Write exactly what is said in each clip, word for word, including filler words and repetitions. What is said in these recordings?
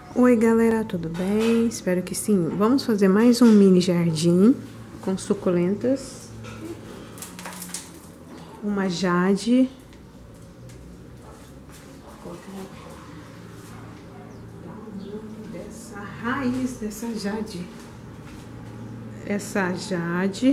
Oi galera, tudo bem? Espero que sim. Vamos fazer mais um mini jardim com suculentas, uma jade, dessa raiz dessa jade, essa jade.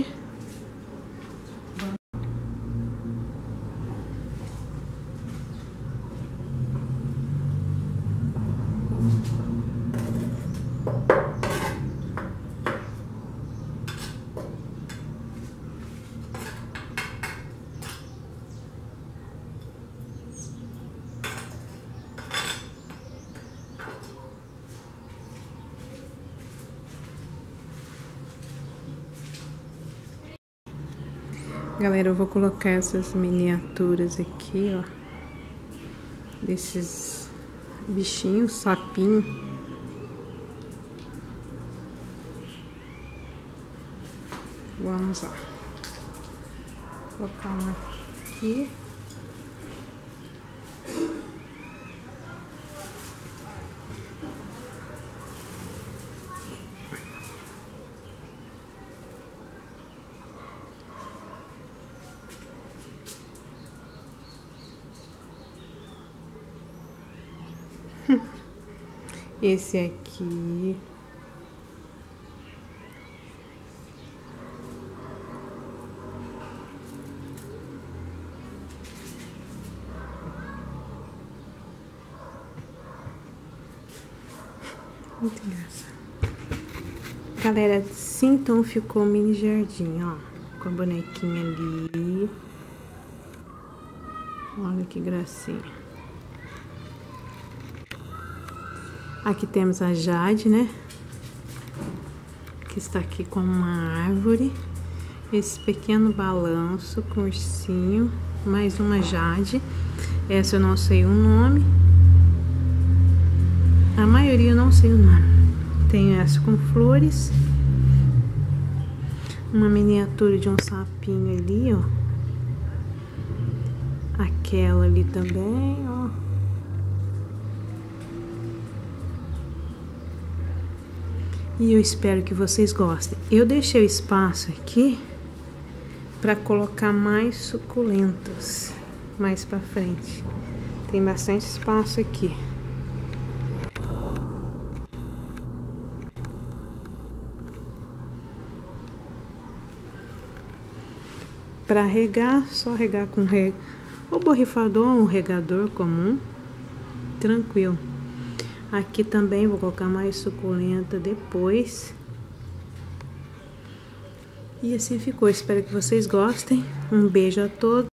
Galera, eu vou colocar essas miniaturas aqui, ó, desses bichinhos, sapinho. Vamos lá. Vou colocar uma aqui. Esse aqui. Muito engraçado. Galera, assim então ficou o mini jardim, ó. Com a bonequinha ali. Olha que gracinha. Aqui temos a Jade, né? Que está aqui com uma árvore. Esse pequeno balanço com ursinho. Mais uma Jade. Essa eu não sei o nome. A maioria eu não sei o nome. Tenho essa com flores. Uma miniatura de um sapinho ali, ó. Aquela ali também, ó. E eu espero que vocês gostem. Eu deixei o espaço aqui para colocar mais suculentas mais para frente. Tem bastante espaço aqui. Para regar, só regar com re... o borrifador ou um regador comum. Tranquilo. Aqui também vou colocar mais suculenta depois. E assim ficou. Espero que vocês gostem. Um beijo a todos.